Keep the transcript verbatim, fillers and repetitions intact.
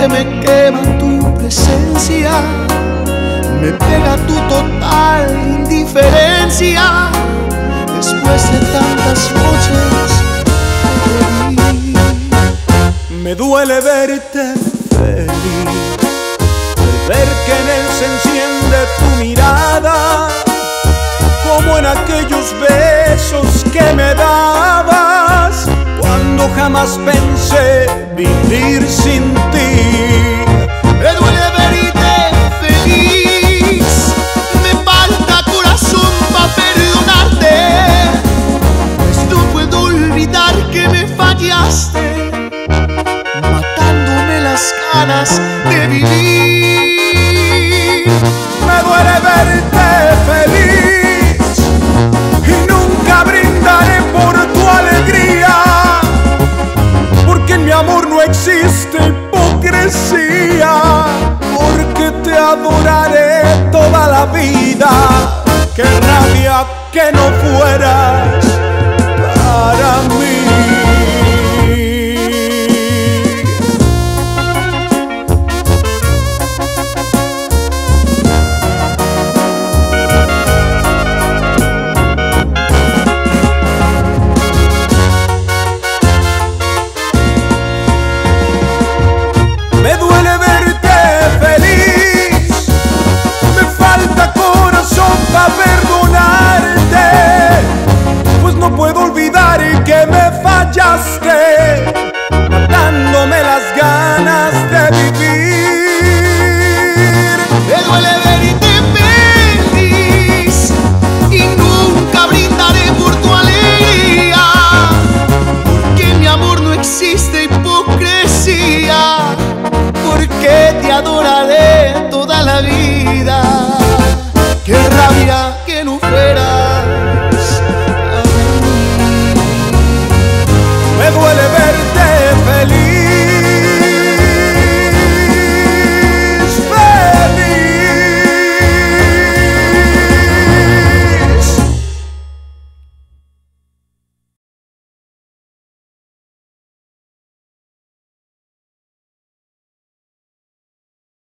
que me quema tu presencia, me pega tu total indiferencia. Después de tantas noches que te vi, me duele verte feliz, ver que en él se enciende tu mirada, como en aquellos besos que me dabas, cuando jamás pensé vivir sin ti. Me duele verte feliz, me falta corazón para perdonarte, pues no puedo olvidar que me fallaste, matándome las ganas de vivir. Me duele verte feliz y nunca brindaré por tu alegría, porque en mi amor no existe hipocresía, porque te adoraré toda la vida. Qué rabia que no fueras para mí.